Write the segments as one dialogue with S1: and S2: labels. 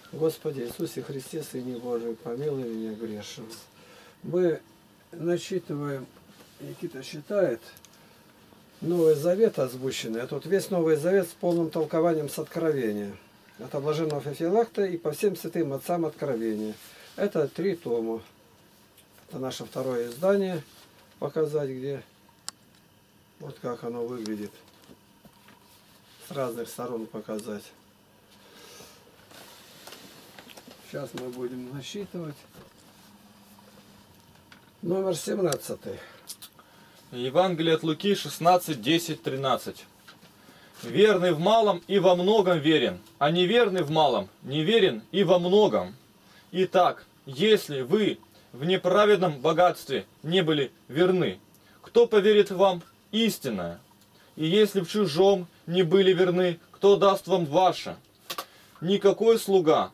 S1: Господи Иисусе Христе, Сыне Божий, помилуй меня грешного. Мы начитываем, Никита считает, Новый Завет озвученный, а тут весь Новый Завет с полным толкованием с Откровения. Это Блаженного Феофилакта и по всем святым отцам Откровения. Это 3 тома. Это наше второе издание. Показать где. Вот как оно выглядит. С разных сторон показать. Сейчас мы будем насчитывать. Номер 17.
S2: Евангелие от Луки 16, 10, 13. Верный в малом и во многом верен, а неверный в малом неверен и во многом. Итак, если вы в неправедном богатстве не были верны, кто поверит вам истинное? И если в чужом не были верны, кто даст вам ваше? Никакой слуга.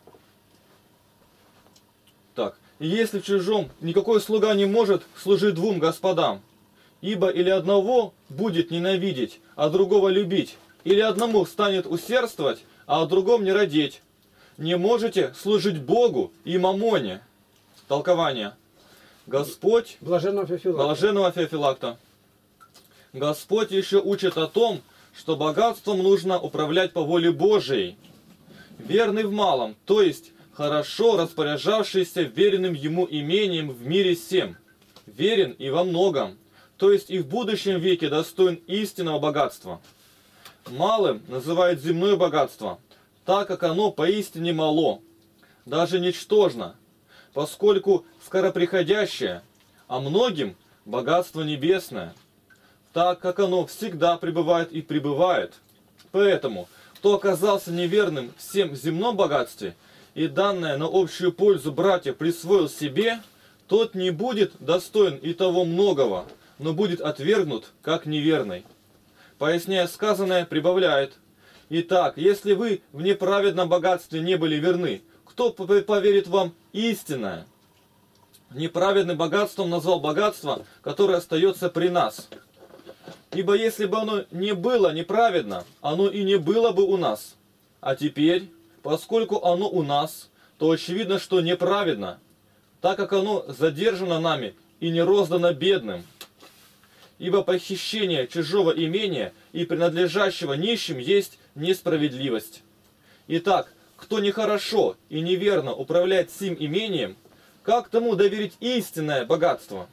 S2: И если в чужом никакой слуга не может служить 2 господам, ибо или одного будет ненавидеть, а другого любить, или одному станет усердствовать, а о другом не родить. Не можете служить Богу и мамоне. Толкование. Господь,
S1: Блаженного
S2: Феофилакта. Господь еще учит о том, что богатством нужно управлять по воле Божией. Верный в малом, то есть хорошо распоряжавшийся веренным ему имением в мире сем. Верен и во многом, то есть и в будущем веке достоин истинного богатства. Малым называют земное богатство, так как оно поистине мало, даже ничтожно, поскольку скороприходящее, а многим богатство небесное, так как оно всегда пребывает и пребывает. Поэтому, кто оказался неверным всем земном богатстве, и данное на общую пользу братья присвоил себе, тот не будет достоин и того многого, но будет отвергнут как неверный. Поясняя сказанное, прибавляет: Итак, если вы в неправедном богатстве не были верны, кто поверит вам истинное? Неправедным богатством назвал богатство, которое остается при нас. Ибо если бы оно не было неправедно, оно и не было бы у нас. А теперь, поскольку оно у нас, то очевидно, что неправедно, так как оно задержано нами и не роздано бедным. Ибо похищение чужого имения и принадлежащего нищим есть несправедливость. Итак, кто нехорошо и неверно управляет сим имением, как тому доверить истинное богатство?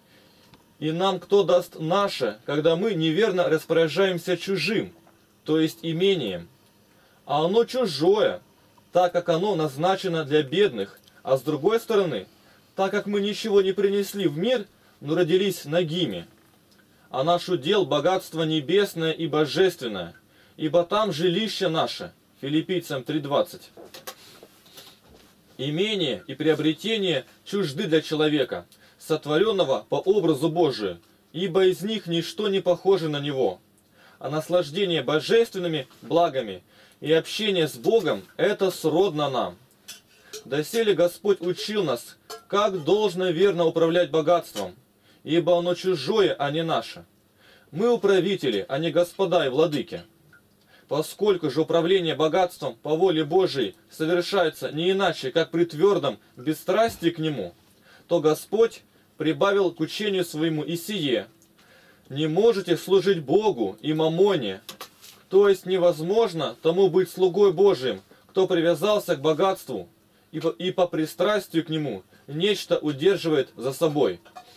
S2: И нам кто даст наше, когда мы неверно распоряжаемся чужим, то есть имением? А оно чужое, так как оно назначено для бедных, а с другой стороны, так как мы ничего не принесли в мир, но родились нагими. А наш удел богатство небесное и божественное, ибо там жилище наше. Филиппийцам 3:20. Имение и приобретение чужды для человека, сотворенного по образу Божию, ибо из них ничто не похоже на него. А наслаждение божественными благами и общение с Богом – это сродно нам. Доселе Господь учил нас, как должно верно управлять богатством, ибо оно чужое, а не наше. Мы управители, а не господа и владыки. Поскольку же управление богатством по воле Божией совершается не иначе, как при твердом бесстрастии к нему, то Господь прибавил к учению своему и сие: не можете служить Богу и мамоне, то есть невозможно тому быть слугой Божиим, кто привязался к богатству и по пристрастию к нему нечто удерживает за собой.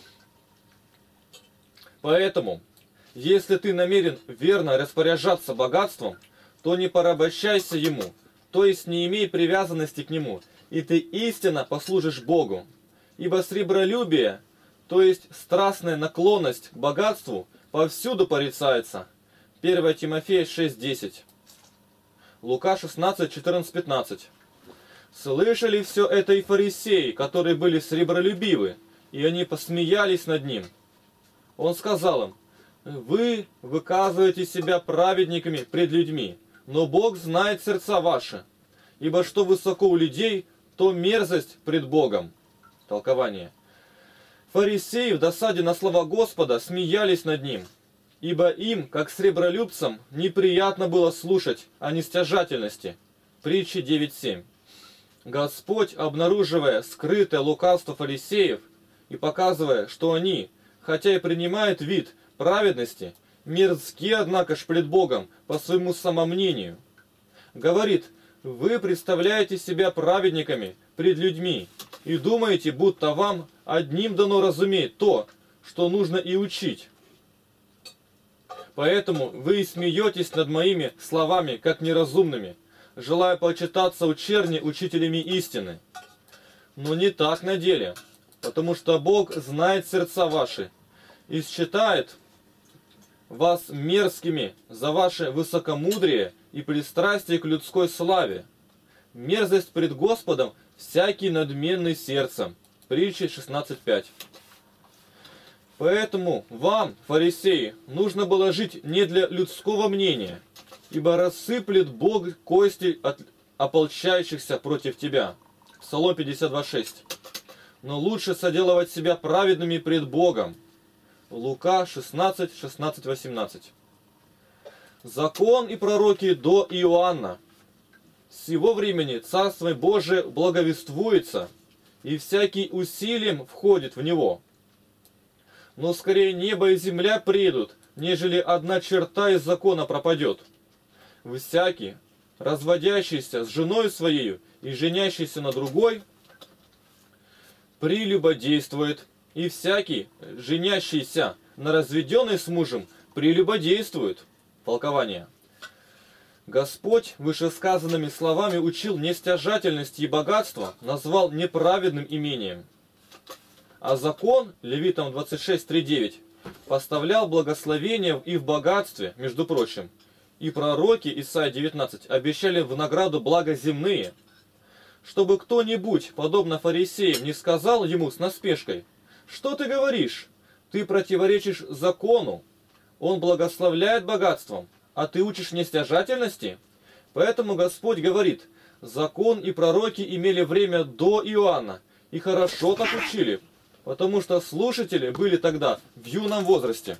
S2: Поэтому, если ты намерен верно распоряжаться богатством, то не порабощайся ему, то есть не имей привязанности к нему, и ты истинно послужишь Богу. Ибо сребролюбие, то есть страстная наклонность к богатству, повсюду порицается. 1 Тимофея 6:10. Лука 16, 14, 15. Слышали все это и фарисеи, которые были сребролюбивы, и они посмеялись над ним. Он сказал им: вы выказываете себя праведниками пред людьми, но Бог знает сердца ваши, ибо что высоко у людей, то мерзость пред Богом. Толкование. Фарисеи в досаде на слова Господа смеялись над ним, ибо им, как сребролюбцам, неприятно было слушать о нестяжательности. Притчи 9:7. Господь, обнаруживая скрытое лукавство фарисеев и показывая, что они, хотя и принимают вид праведности, мерзки, однако ж пред Богом по своему самомнению, говорит: вы представляете себя праведниками пред людьми и думаете, будто вам одним дано разуметь то, что нужно и учить. Поэтому вы и смеетесь над моими словами, как неразумными, желая почитаться у черни учителями истины. Но не так на деле, потому что Бог знает сердца ваши и считает вас мерзкими за ваше высокомудрие и пристрастие к людской славе. Мерзость пред Господом всякий надменный сердцем. Притчи 16:5. Поэтому вам, фарисеи, нужно было жить не для людского мнения, ибо рассыплет Бог кости от ополчающихся против тебя. Псалом 52:6. Но лучше соделывать себя праведными пред Богом. Лука 16:18. Закон и пророки до Иоанна. С его времени Царство Божие благовествуется, и всякий усилием входит в него. Но скорее небо и земля придут, нежели одна черта из закона пропадет. Всякий, разводящийся с женой своей и женящийся на другой, прелюбодействует, и всякий, женящийся на разведенной с мужем, прелюбодействует. Толкование. Господь вышесказанными словами учил нестяжательности и богатства, назвал неправедным имением. А закон, Левитам 26:3-9, поставлял благословение и в богатстве, между прочим. И пророки, Исайя 19, обещали в награду блага земные. Чтобы кто-нибудь, подобно фарисеям, не сказал ему с наспешкой: «Что ты говоришь? Ты противоречишь закону. Он благословляет богатством, а ты учишь нестяжательности». Поэтому Господь говорит: закон и пророки имели время до Иоанна, и хорошо так учили, потому что слушатели были тогда в юном возрасте.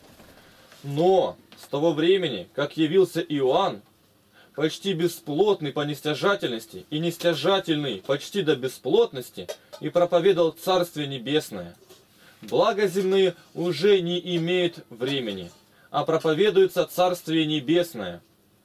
S2: Но с того времени, как явился Иоанн, почти бесплотный по нестяжательности и нестяжательный почти до бесплотности, и проповедовал Царствие Небесное. Благо земные уже не имеют времени, а проповедуется Царствие Небесное.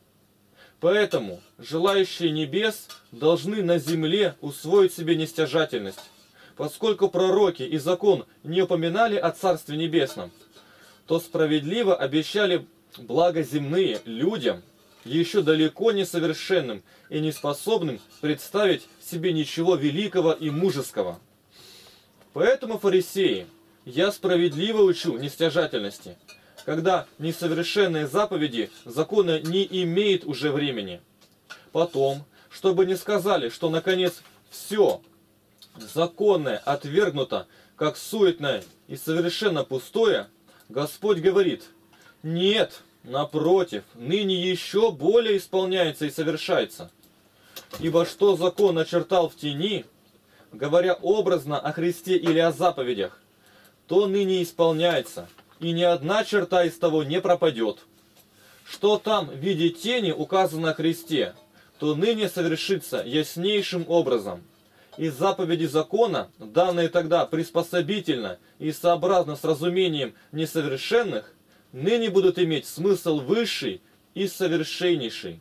S2: Поэтому желающие небес должны на земле усвоить себе нестяжательность. Поскольку пророки и закон не упоминали о Царстве Небесном, то справедливо обещали благо земные людям, еще далеко не совершенным и не способным представить себе ничего великого и мужеского. Поэтому, фарисеи, я справедливо учу нестяжательности, когда несовершенные заповеди закона не имеют уже времени. Потом, чтобы не сказали, что наконец все законное отвергнуто, как суетное и совершенно пустое, Господь говорит: нет, напротив, ныне еще более исполняется и совершается. Ибо что закон начертал в тени, говоря образно о Христе или о заповедях, то ныне исполняется, и ни одна черта из того не пропадет. Что там в виде тени указано о Христе, то ныне совершится яснейшим образом. И заповеди закона, данные тогда приспособительно и сообразно с разумением несовершенных, ныне будут иметь смысл высший и совершеннейший.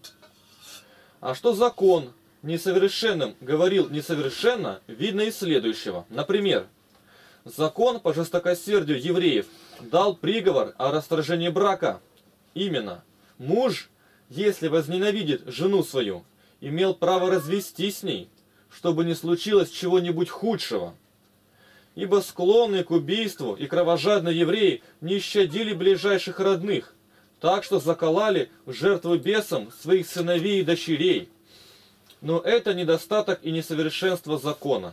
S2: А что закон несовершенным говорил несовершенно, видно из следующего. Например, закон по жестокосердию евреев дал приговор о расторжении брака. Именно, муж, если возненавидит жену свою, имел право развестись с ней, чтобы не случилось чего-нибудь худшего. Ибо склонные к убийству и кровожадные евреи не щадили ближайших родных, так что закололи в жертву бесам своих сыновей и дочерей. Но это недостаток и несовершенство закона.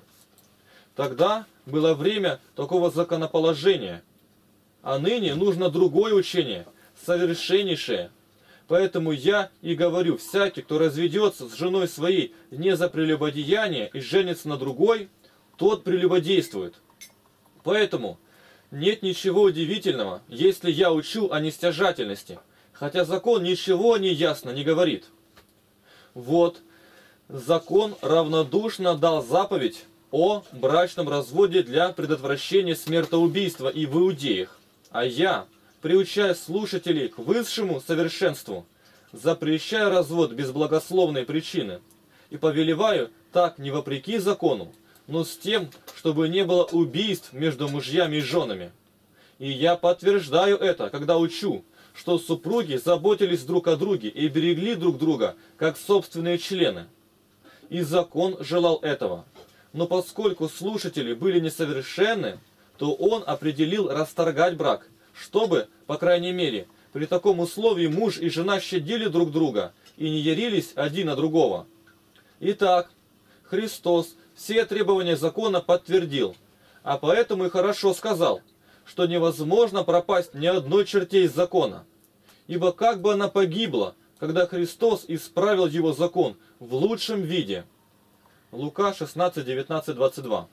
S2: Тогда было время такого законоположения, а ныне нужно другое учение, совершеннейшее. Поэтому я и говорю: всякий, кто разведется с женой своей не за прелюбодеяние и женится на другой, тот прелюбодействует. Поэтому нет ничего удивительного, если я учу о нестяжательности, хотя закон ничего не ясно не говорит. Вот, закон равнодушно дал заповедь о брачном разводе для предотвращения смертоубийства и в иудеях. А я, приучая слушателей к высшему совершенству, запрещаю развод без благословной причины и повелеваю так не вопреки закону, но с тем, чтобы не было убийств между мужьями и женами. И я подтверждаю это, когда учу, что супруги заботились друг о друге и берегли друг друга, как собственные члены. И закон желал этого. Но поскольку слушатели были несовершенны, то он определил расторгать брак, чтобы, по крайней мере, при таком условии муж и жена щадили друг друга и не ярились один на другого. Итак, Христос все требования закона подтвердил, а поэтому и хорошо сказал, что невозможно пропасть ни одной черте из закона. Ибо как бы она погибла, когда Христос исправил его закон в лучшем виде. Лука 16, 19, 22.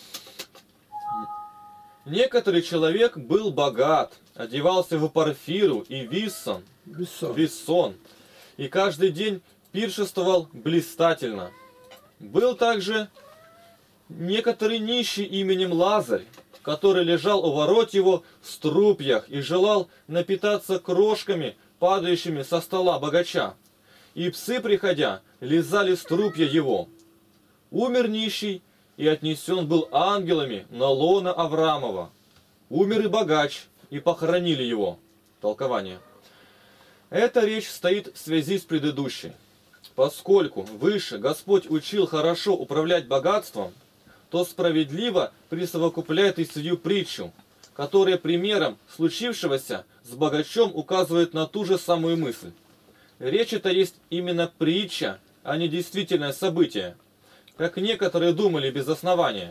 S2: Некоторый человек был богат, одевался в парфиру и виссон, и каждый день пиршествовал блистательно. Был также некоторый нищий именем Лазарь, который лежал у ворот его в струпьях и желал напитаться крошками, падающими со стола богача. И псы, приходя, лизали струпья его. Умер нищий, и отнесен был ангелами на лоно Авраамова. Умер и богач, и похоронили его. Толкование. Эта речь стоит в связи с предыдущей. Поскольку выше Господь учил хорошо управлять богатством, то справедливо присовокупляет и сию притчу, которая примером случившегося с богачом указывает на ту же самую мысль. Речь это есть именно притча, а не действительное событие, как некоторые думали без основания.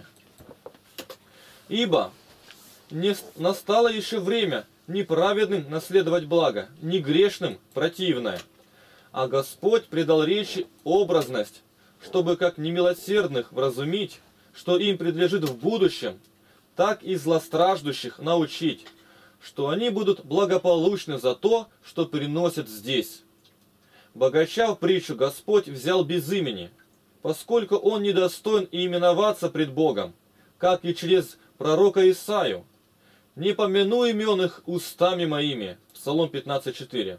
S2: Ибо не настало еще время ни праведным наследовать благо, ни грешным противное. А Господь придал речи образность, чтобы как немилосердных вразумить, что им предлежит в будущем, так и злостраждущих научить, что они будут благополучны за то, что приносят здесь. Богача в притчу Господь взял без имени, поскольку он недостоин и именоваться пред Богом, как и через пророка Исаию. «Не помяну имен их устами моими» Псалом 15:4.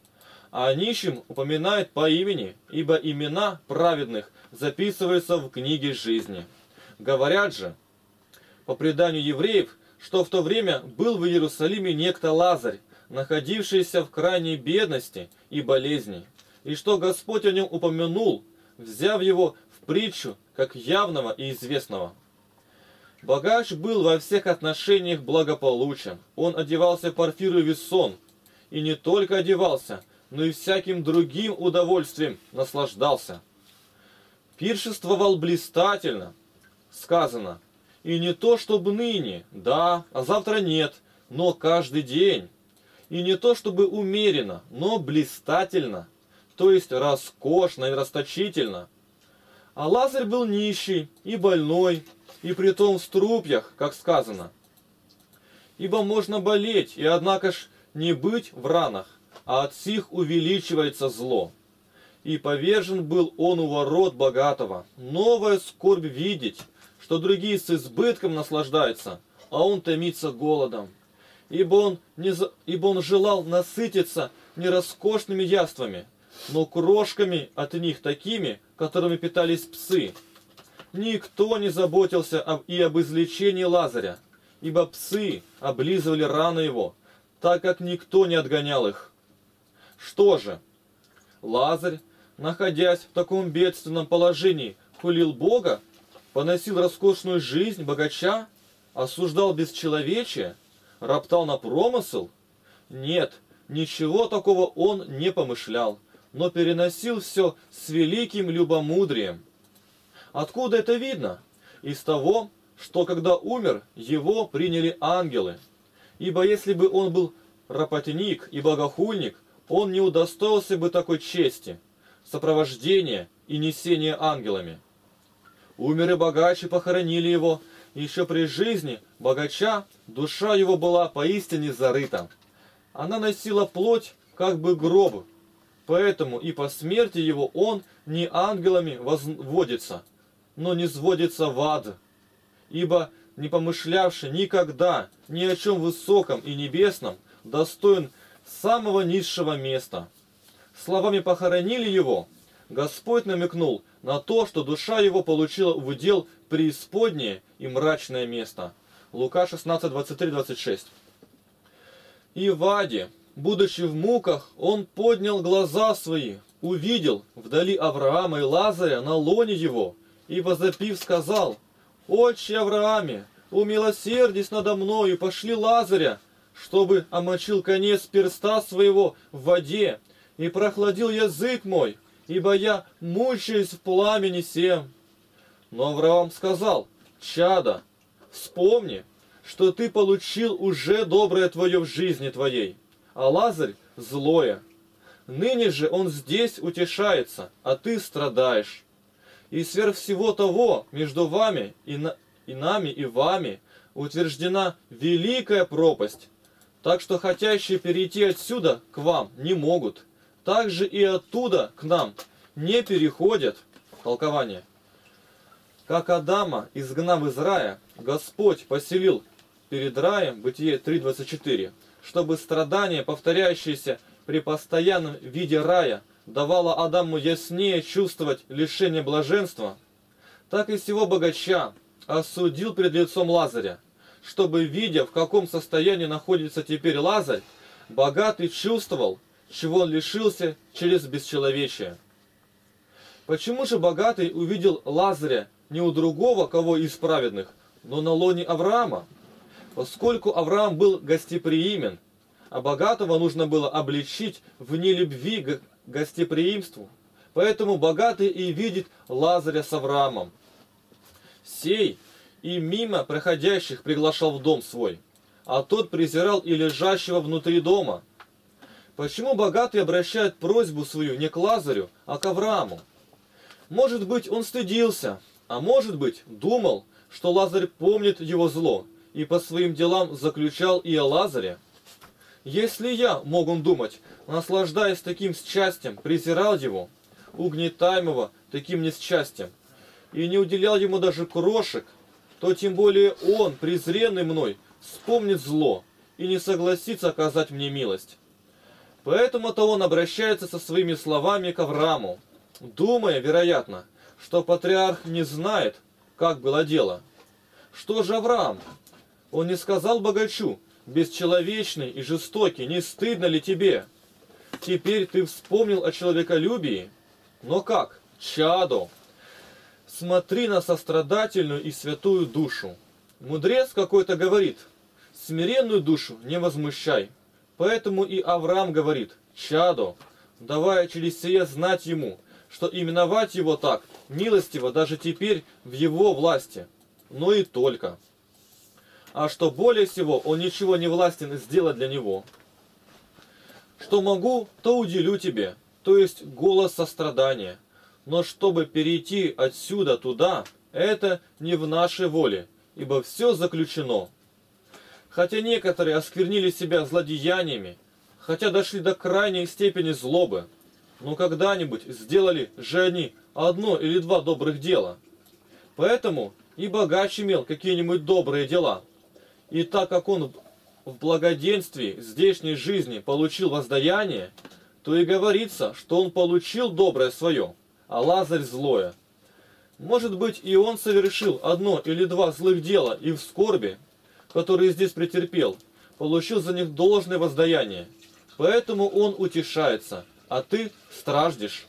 S2: А нищим упоминает по имени, ибо имена праведных записываются в книге жизни. Говорят же, по преданию евреев, что в то время был в Иерусалиме некто Лазарь, находившийся в крайней бедности и болезни, и что Господь о нем упомянул, взяв его в притчу, как явного и известного. Богач был во всех отношениях благополучен. Он одевался в парфиру и виссон, и не только одевался, но и всяким другим удовольствием наслаждался. Пиршествовал блистательно, сказано, и не то, чтобы ныне, да, а завтра нет, но каждый день. И не то, чтобы умеренно, но блистательно, то есть роскошно и расточительно. А Лазарь был нищий и больной, и притом в струпьях, как сказано. Ибо можно болеть, и однако ж не быть в ранах, а от сих увеличивается зло. И повержен был он у ворот богатого. Новая скорбь видеть, что другие с избытком наслаждаются, а он томится голодом. Ибо он желал насытиться не роскошными яствами, но крошками от них такими, которыми питались псы. Никто не заботился и об излечении Лазаря, ибо псы облизывали раны его, так как никто не отгонял их. Что же? Лазарь, находясь в таком бедственном положении, хулил Бога, поносил роскошную жизнь богача, осуждал бесчеловечие, роптал на промысл? Нет, ничего такого он не помышлял, но переносил все с великим любомудрием. Откуда это видно? Из того, что когда умер, его приняли ангелы. Ибо если бы он был ропотник и богохульник, он не удостоился бы такой чести, сопровождения и несения ангелами. Умер и богач, и похоронили его. Еще при жизни богача душа его была поистине зарыта. Она носила плоть, как бы гроб, Поэтому и по смерти его он не ангелами возводится, но не сводится в ад. Ибо не помышлявший никогда ни о чем высоком и небесном, достоин самого низшего места. Словами похоронили его, Господь намекнул на то, что душа его получила в удел преисподнее и мрачное место. Лука 16, 23, 26. И в аде, будучи в муках, он поднял глаза свои, увидел вдали Авраама и Лазаря на лоне его, и, возопив, сказал: «Отче Аврааме, умилосердись надо мною, и пошли Лазаря, чтобы омочил конец перста своего в воде, и прохладил язык мой, ибо я мучаюсь в пламени сем». Но Авраам сказал: «Чадо, вспомни, что ты получил уже доброе твое в жизни твоей, а Лазарь злое. Ныне же он здесь утешается, а ты страдаешь. И сверх всего того между вами и нами и вами утверждена великая пропасть, так что хотящие перейти отсюда к вам не могут, так же и оттуда к нам не переходят». Толкование. Как Адама, изгнав из рая, Господь поселил перед раем, Бытие 3:24, чтобы страдания, повторяющиеся при постоянном виде рая, давало Адаму яснее чувствовать лишение блаженства, так и сего богача осудил пред лицом Лазаря, чтобы, видя, в каком состоянии находится теперь Лазарь, богатый чувствовал, чего он лишился через бесчеловечие. Почему же богатый увидел Лазаря не у другого, кого из праведных, но на лоне Авраама? Поскольку Авраам был гостеприимен, а богатого нужно было обличить в нелюбви к гостеприимству, поэтому богатый и видит Лазаря с Авраамом. Сей и мимо проходящих приглашал в дом свой, а тот презирал и лежащего внутри дома. Почему богатый обращает просьбу свою не к Лазарю, а к Аврааму? Может быть, он стыдился, а может быть, думал, что Лазарь помнит его зло, и по своим делам заключал и о Лазаре. Если я, мог он думать, наслаждаясь таким счастьем, презирал его, угнетаемого таким несчастьем, и не уделял ему даже крошек, то тем более он, презренный мной, вспомнит зло и не согласится оказать мне милость. Поэтому-то он обращается со своими словами к Аврааму, думая, вероятно, что патриарх не знает, как было дело. Что же Авраам? Он не сказал богачу: «Бесчеловечный и жестокий, не стыдно ли тебе? Теперь ты вспомнил о человеколюбии? Но как? Чадо! Смотри на сострадательную и святую душу». Мудрец какой-то говорит: «Смиренную душу не возмущай». Поэтому и Авраам говорит: «Чадо», давая через сие знать ему, что именовать его так милостиво даже теперь в его власти, но и только. А что более всего он ничего не властен сделать для него. Что могу, то уделю тебе, то есть голос сострадания. Но чтобы перейти отсюда туда, это не в нашей воле, ибо все заключено. Хотя некоторые осквернили себя злодеяниями, хотя дошли до крайней степени злобы, но когда-нибудь сделали же они одно или два добрых дела. Поэтому и богач имел какие-нибудь добрые дела. И так как он в благоденствии здешней жизни получил воздаяние, то и говорится, что он получил доброе свое, а Лазарь злое. Может быть, и он совершил одно или два злых дела и в скорби, которые здесь претерпел, получил за них должное воздаяние. Поэтому он утешается, а ты страждешь.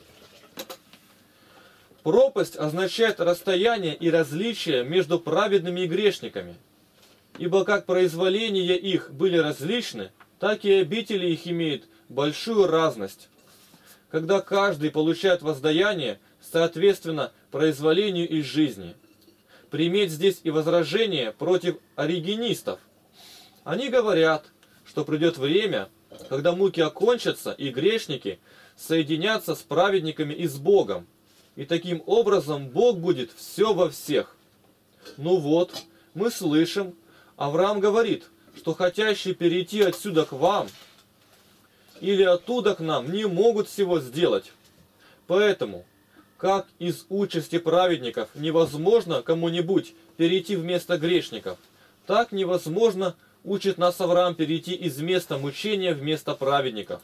S2: Пропасть означает расстояние и различие между праведными и грешниками. Ибо как произволения их были различны, так и обители их имеют большую разность. Когда каждый получает воздаяние, соответственно, произволению из жизни. Приметь здесь и возражение против оригенистов. Они говорят, что придет время, когда муки окончатся, и грешники соединятся с праведниками и с Богом. И таким образом Бог будет все во всех. Ну вот, мы слышим, Авраам говорит, что хотящий перейти отсюда к вам, или оттуда к нам не могут всего сделать. Поэтому, как из участи праведников невозможно кому-нибудь перейти в место грешников, так невозможно, учит нас Авраам, перейти из места мучения в место праведников.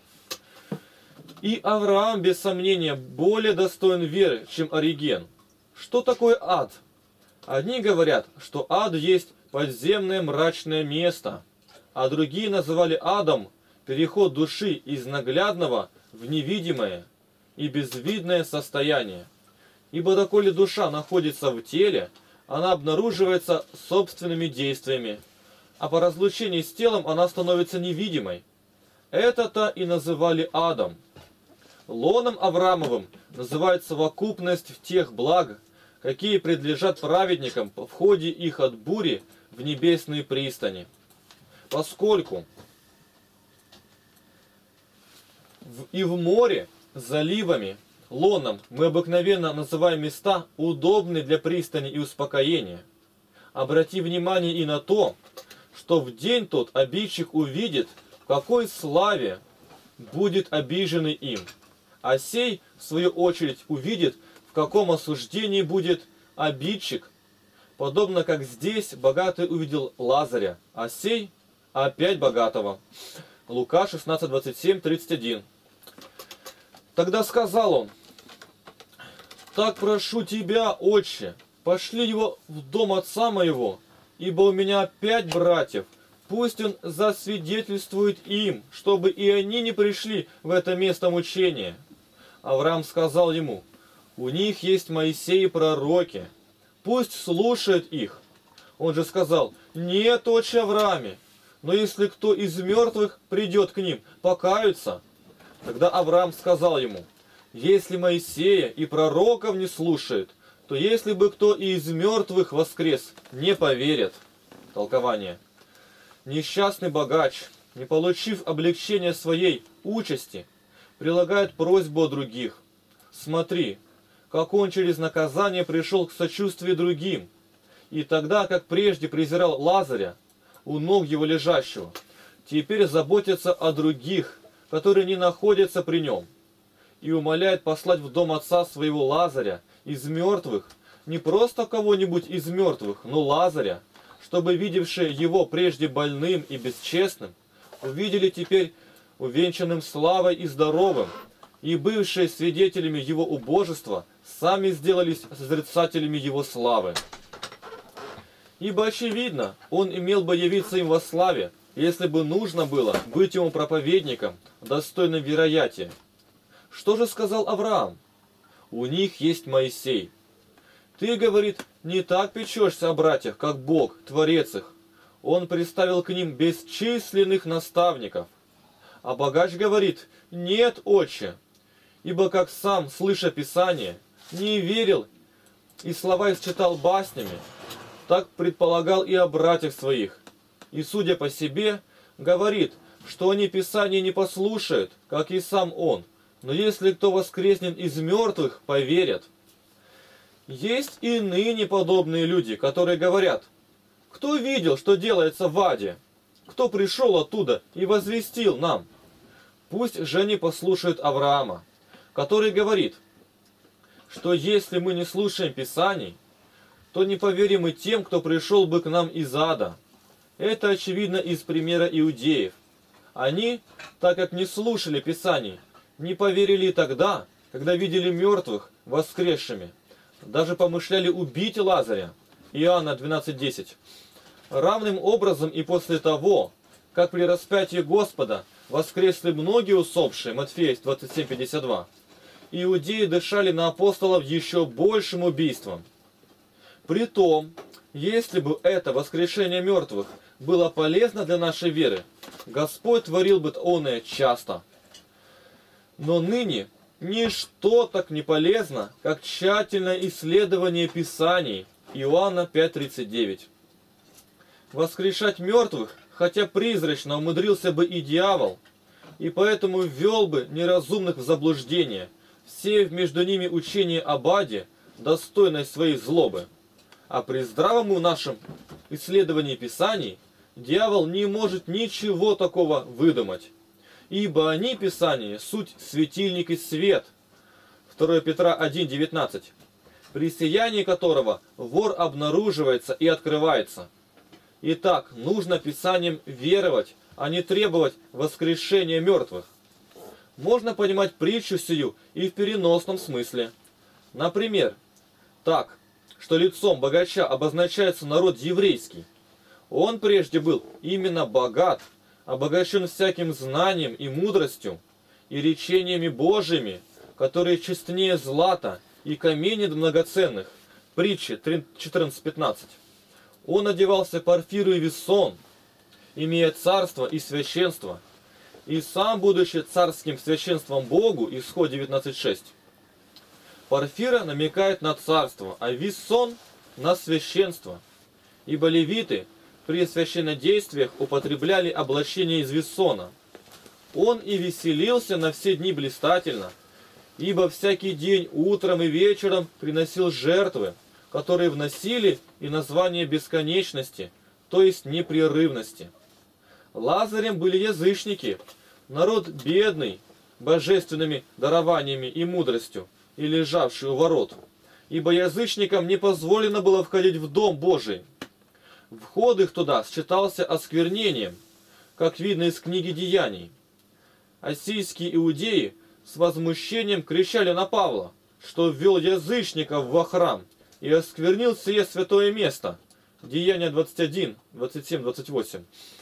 S2: И Авраам, без сомнения, более достоин веры, чем Ориген. Что такое ад? Одни говорят, что ад есть подземное мрачное место, а другие называли адом переход души из наглядного в невидимое и безвидное состояние. Ибо доколе душа находится в теле, она обнаруживается собственными действиями, а по разлучении с телом она становится невидимой. Это-то и называли адом. Лоном Авраамовым называют совокупность тех благ, какие предлежат праведникам в ходе их от бури в небесные пристани. Поскольку и в море, заливами, лоном мы обыкновенно называем места, удобные для пристани и успокоения. Обрати внимание и на то, что в день тот обидчик увидит, в какой славе будет обиженный им, а сей, в свою очередь, увидит, в каком осуждении будет обидчик, подобно как здесь богатый увидел Лазаря, а сей опять богатого. Лука 16, 27, 31. Тогда сказал он: «Так прошу тебя, отче, пошли его в дом отца моего, ибо у меня 5 братьев, пусть он засвидетельствует им, чтобы и они не пришли в это место мучения». Авраам сказал ему: «У них есть Моисей и пророки, пусть слушают их». Он же сказал: «Нет, отче Аврааме, но если кто из мертвых придет к ним, покаются». Тогда Авраам сказал ему: «Если Моисея и пророков не слушает, то если бы кто и из мертвых воскрес, не поверят». Толкование. Несчастный богач, не получив облегчения своей участи, прилагает просьбу о других. Смотри, как он через наказание пришел к сочувствию другим, и тогда, как прежде презирал Лазаря, у ног его лежащего, теперь заботится о других, которые не находятся при нем, и умоляет послать в дом отца своего Лазаря из мертвых, не просто кого-нибудь из мертвых, но Лазаря, чтобы видевшие его прежде больным и бесчестным, увидели теперь увенчанным славой и здоровым, и бывшие свидетелями его убожества сами сделались созерцателями его славы. Ибо очевидно, он имел бы явиться им во славе, если бы нужно было быть ему проповедником, достойным вероятия. Что же сказал Авраам? У них есть Моисей. Ты, говорит, не так печешься о братьях, как Бог, Творец их. Он приставил к ним бесчисленных наставников. А богач говорит: нет, отче, ибо как сам, слыша Писание, не верил и слова исчитал баснями, так предполагал и о братьях своих. И, судя по себе, говорит, что они Писание не послушают, как и сам он, но если кто воскреснет из мертвых, поверят. Есть и ныне подобные люди, которые говорят: кто видел, что делается в аде? Кто пришел оттуда и возвестил нам? Пусть же они послушают Авраама, который говорит, что если мы не слушаем Писаний, то не поверим и тем, кто пришел бы к нам из ада. Это очевидно из примера иудеев. Они, так как не слушали Писаний, не поверили и тогда, когда видели мертвых воскресшими. Даже помышляли убить Лазаря. Иоанна 12:10. Равным образом и после того, как при распятии Господа воскресли многие усопшие, Матфея 27:52, иудеи дышали на апостолов еще большим убийством. Притом, если бы это воскрешение мертвых было полезно для нашей веры, Господь творил бы оное часто. Но ныне ничто так не полезно, как тщательное исследование Писаний. Иоанна 5:39. Воскрешать мертвых, хотя призрачно умудрился бы и дьявол, и поэтому ввел бы неразумных в заблуждение, сеяв между ними учение об аде, достойной своей злобы. А при здравом нашем исследовании Писаний дьявол не может ничего такого выдумать. ибо они, Писание, суть светильник и свет. 2 Петра 1:19, при сиянии которого вор обнаруживается и открывается. Итак, нужно Писанием веровать, а не требовать воскрешения мертвых. Можно понимать притчу сию и в переносном смысле. Например, так, что лицом богача обозначается народ еврейский. Он прежде был именно богат, обогащен всяким знанием и мудростью, и речениями Божьими, которые честнее злата и каменей многоценных. Притчи 14:15. Он одевался парфиру и весон, имея царство и священство, и сам, будучи царским священством Богу, Исход 19:6. Парфира намекает на царство, а весон на священство, ибо левиты при священнодействиях употребляли облачение из весона. Он и веселился на все дни блистательно, ибо всякий день утром и вечером приносил жертвы, которые вносили и название бесконечности, то есть непрерывности. Лазарем были язычники, народ бедный, божественными дарованиями и мудростью, и лежавший у ворот, ибо язычникам не позволено было входить в Дом Божий. Вход их туда считался осквернением, как видно из книги Деяний. Ассийские иудеи с возмущением кричали на Павла, что ввел язычников во храм и осквернил сие святое место. Деяния 21, 27, 28.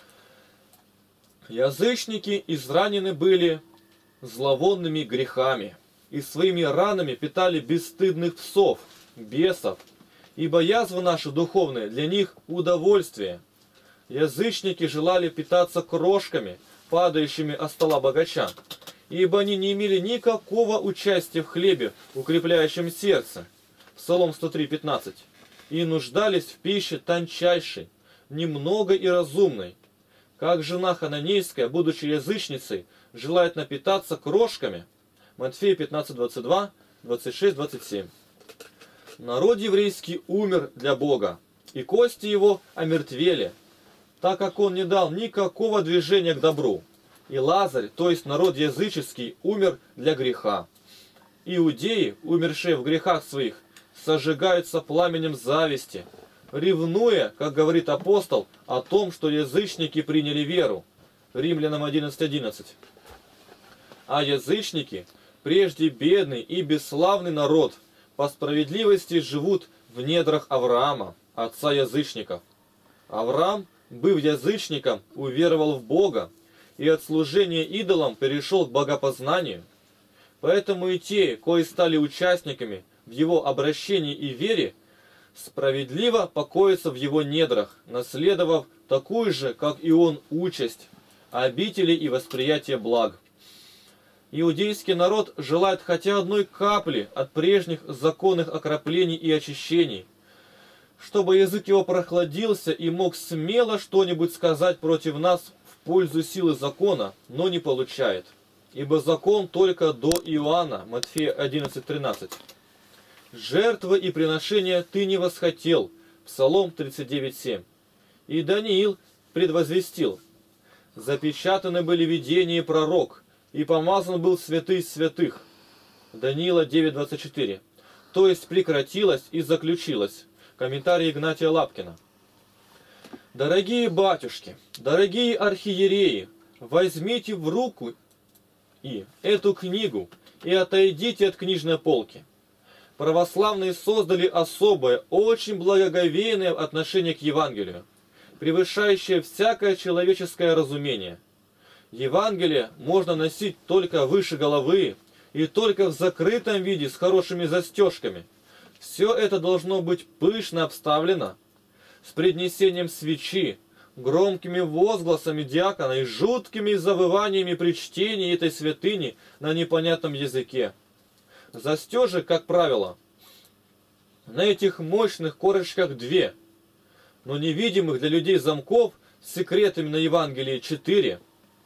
S2: Язычники изранены были зловонными грехами, и своими ранами питали бесстыдных псов, бесов, ибо язва наша духовная для них удовольствие. Язычники желали питаться крошками, падающими от стола богача, ибо они не имели никакого участия в хлебе, укрепляющем сердце. Псалом 103:15. И нуждались в пище тончайшей, немного и разумной. Как жена хананейская, будучи язычницей, желает напитаться крошками. Матфея 15:22, 26, 27. Народ еврейский умер для Бога, и кости его омертвели, так как он не дал никакого движения к добру. И Лазарь, то есть народ языческий, умер для греха. Иудеи, умершие в грехах своих, сожигаются пламенем зависти, ревнуя, как говорит апостол, о том, что язычники приняли веру. Римлянам 11:11. А язычники, прежде бедный и бесславный народ, по справедливости живут в недрах Авраама, отца язычников. Авраам, быв язычником, уверовал в Бога, и от служения идолам перешел к богопознанию. Поэтому и те, кои стали участниками в его обращении и вере, справедливо покоятся в его недрах, наследовав такую же, как и он, участь, обители и восприятие благ. Иудейский народ желает хотя одной капли от прежних законных окроплений и очищений, чтобы язык его прохладился и мог смело что-нибудь сказать против нас в пользу силы закона, но не получает. Ибо закон только до Иоанна, Матфея 11:13. Жертвы и приношения ты не восхотел, Псалом 39:7. И Даниил предвозвестил: запечатаны были видения и пророк, и помазан был святый святых. Даниила 9:24. То есть прекратилось и заключилось. Комментарий Игнатия Лапкина. Дорогие батюшки, дорогие архиереи, возьмите в руку эту книгу и отойдите от книжной полки. Православные создали особое, очень благоговейное отношение к Евангелию, превышающее всякое человеческое разумение. Евангелие можно носить только выше головы и только в закрытом виде с хорошими застежками. Все это должно быть пышно обставлено, с преднесением свечи, громкими возгласами диакона и жуткими завываниями при чтении этой святыни на непонятном языке. Застежек, как правило, на этих мощных корочках 2, но невидимых для людей замков с секретами на Евангелии 4.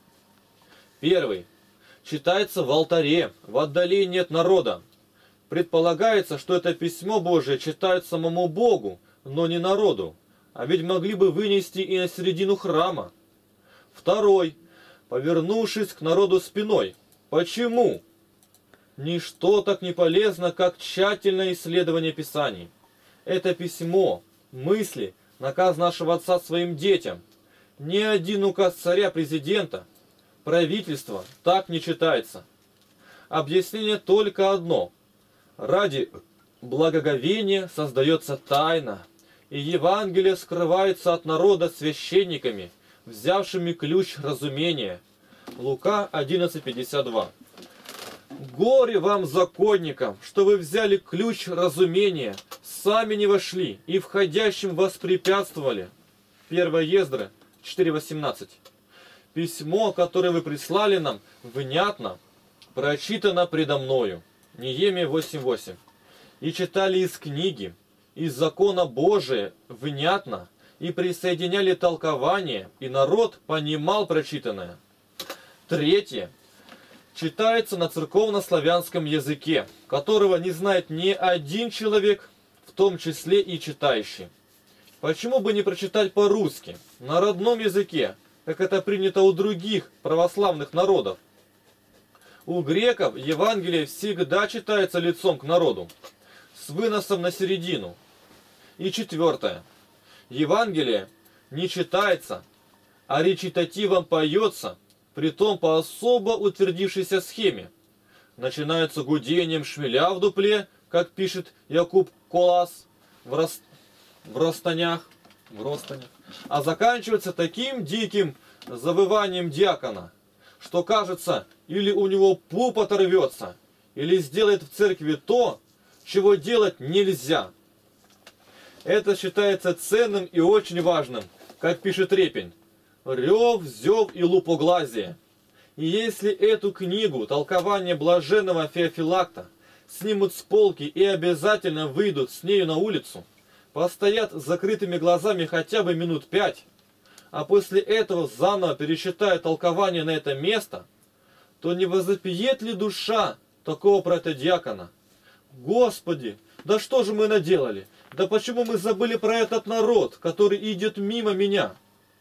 S2: Первый. Читается в алтаре, в отдалении от народа. Предполагается, что это письмо Божие читают самому Богу, но не народу, а ведь могли бы вынести и на середину храма. Второй. повернувшись к народу спиной. Почему? Ничто так не полезно, как тщательное исследование Писаний. Это письмо, мысли, наказ нашего Отца своим детям. Ни один указ царя, президента, правительства так не читается. Объяснение только одно. Ради благоговения создается тайна, и Евангелие скрывается от народа священниками, взявшими ключ разумения. Лука 11:52. Горе вам, законникам, что вы взяли ключ разумения, сами не вошли и входящим воспрепятствовали. 1 Ездры 4:18. Письмо, которое вы прислали нам, внятно прочитано предо мною. Неемия 8:8. И читали из книги, из закона Божия внятно, и присоединяли толкование, и народ понимал прочитанное. Третье. Читается на церковно-славянском языке, которого не знает ни один человек, в том числе и читающий. Почему бы не прочитать по-русски, на родном языке, как это принято у других православных народов? У греков Евангелие всегда читается лицом к народу, с выносом на середину. И четвертое. Евангелие не читается, а речитативом поется, притом по особо утвердившейся схеме. Начинается гудением шмеля в дупле, как пишет Якуб Колас в Ростанях, а заканчивается таким диким завыванием диакона, что кажется, или у него пуп оторвется, или сделает в церкви то, чего делать нельзя. Это считается ценным и очень важным, как пишет Репин. Рев, зев и лупоглазие. И если эту книгу толкования блаженного Феофилакта снимут с полки и обязательно выйдут с нею на улицу, постоят с закрытыми глазами хотя бы минут 5, а после этого заново пересчитают толкование на это место, то не возопиет ли душа такого протодиакона? Господи, да что же мы наделали? Да почему мы забыли про этот народ, который идет мимо меня?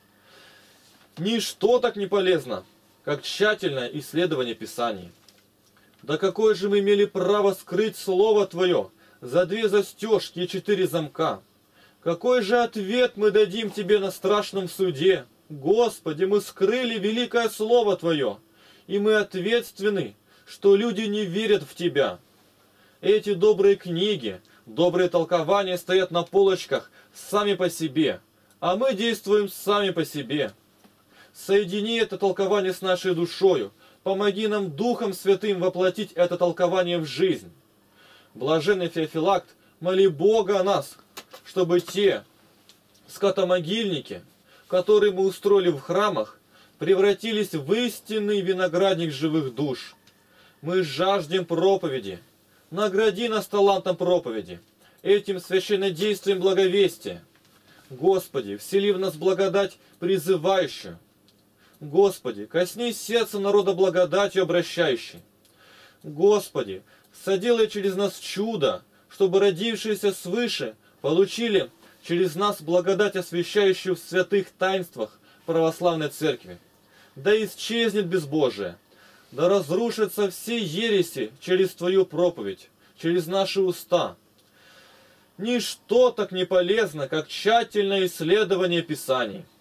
S2: Ничто так не полезно, как тщательное исследование Писаний. Да какое же мы имели право скрыть Слово Твое за 2 застежки и 4 замка? Какой же ответ мы дадим Тебе на страшном суде? Господи, мы скрыли великое Слово Твое, и мы ответственны, что люди не верят в Тебя. Эти добрые книги, добрые толкования стоят на полочках сами по себе, а мы действуем сами по себе. Соедини это толкование с нашей душою, помоги нам Духом Святым воплотить это толкование в жизнь. Блаженный Феофилакт, моли Бога о нас, чтобы те скотомогильники, которые мы устроили в храмах, превратились в истинный виноградник живых душ. Мы жаждем проповеди. Награди нас талантом проповеди, этим священнодействием благовестия. Господи, всели в нас благодать призывающую. Господи, коснись сердца народа благодатью обращающей. Господи, соделай через нас чудо, чтобы родившиеся свыше получили через нас благодать, освящающую в святых таинствах православной церкви. Да исчезнет безбожие, да разрушатся все ереси через Твою проповедь, через наши уста. Ничто так не полезно, как тщательное исследование Писаний.